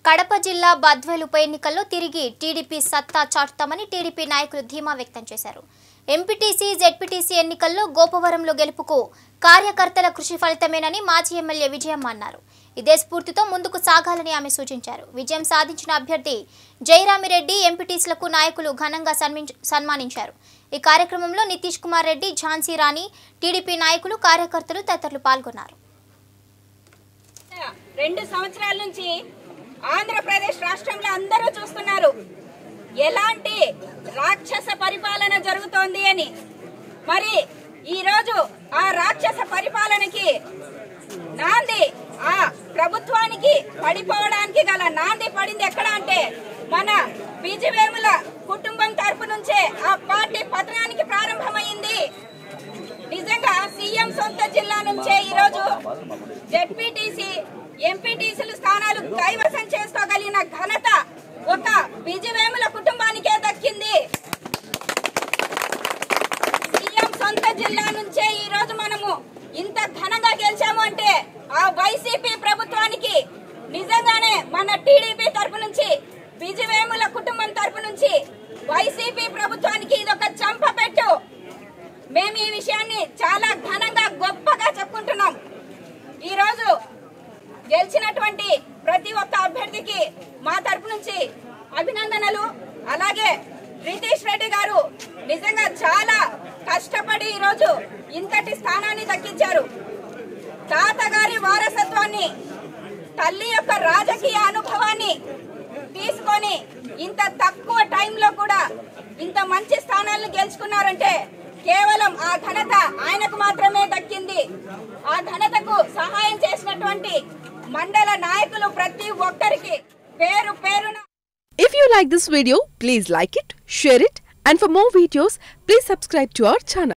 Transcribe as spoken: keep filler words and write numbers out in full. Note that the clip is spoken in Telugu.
కడప జిల్లా బద్వేలు ఉప ఎన్నికల్లో తిరిగి టీడీపీ సత్తా చాటుతామని టీడీపీ నాయకులు ధీమా వ్యక్తం చేశారు. ఎంపీటీసీ, జెడ్పీటీసీ ఎన్నికల్లో గోపవరంలో గెలుపుకు కార్యకర్తల కృషి ఫలితమేనని మాజీ ఎమ్మెల్యే విజయమ్మ అన్నారు. ఇదే స్ఫూర్తితో ముందుకు సాగాలని ఆమె సూచించారు. విజయం సాధించిన అభ్యర్థి జయరామిరెడ్డి, ఎంపీటీసీలకు నాయకులు ఘనంగా సన్మానించారు. ఈ కార్యక్రమంలో నితీష్ కుమార్ రెడ్డి, ఝాన్సీ రాణి, టీడీపీ నాయకులు, కార్యకర్తలు తదితరులు పాల్గొన్నారు. రెండు సంవత్సరాల నుంచి ఆంధ్రప్రదేశ్ రాష్ట్రంలో అందరూ చూస్తున్నారు ఎలాంటి రాక్షస పరిపాలన జరుగుతోంది అని. మరి ఈ రోజు ఆ రాక్షస పరిపాలనకి నాంది, ఆ ప్రభుత్వానికి పడిపోవడానికి గల నాంది పడింది ఎక్కడ అంటే మన బీజేవేముల కుటుంబం తరపు నుంచే ఆ పార్టీ పతనానికి ప్రారంభమైంది. నిజంగా సీఎం సొంత జిల్లా నుంచే ఈ రోజు జెడ్పీటీసీ, ఎంపీటీసీల స్థానాలు కైవసం చేసుకోగలిగిన ఘనత ఒక బీజేవేముల కుటుంబానికే దక్కింది. సీఎం సొంత జిల్లా నుంచే ఈ రోజు మనము ఇంత ఘనంగా గెలిచాము అంటే ఆ వైసీపీ ప్రభుత్వానికి నిజంగానే మన టీడీపీ తరపు నుంచి, బీజేవేముల కుటుంబం తరపు నుంచి వైసీపీ ప్రభుత్వానికి ఇదొక చంపపెట్టు. మేము ఈ విషయాన్ని చాలా ఘనంగా గొప్పగా చెప్పుకుంటున్నాం. ఈ రోజు గెలిచినటువంటి ప్రతి ఒక్క అభ్యర్థికి మా తరపు నుంచి అభినందనలు. అలాగే నితీష్ రెడ్డి గారు నిజంగా చాలా కష్టపడి ఈ రోజు ఇంతటి స్థానాన్ని దక్కించారు. తాతగారి వారసత్వాన్ని, తల్లి యొక్క రాజకీయ అనుభవాన్ని తీసుకొని ఇంత తక్కువ టైంలో కూడా ఇంత మంచి స్థానాలను గెలుచుకున్నారంటే కేవలం ఆ ఘనత ఆయనకు మాత్రమే దక్కింది. ఆ ఘనతకు సహాయం చేసినటువంటి మండల నాయకులు ప్రతి ఒక్కరికి పేరు పేరున. If you like this video, please like it, share it, and for more videos, please subscribe to our channel.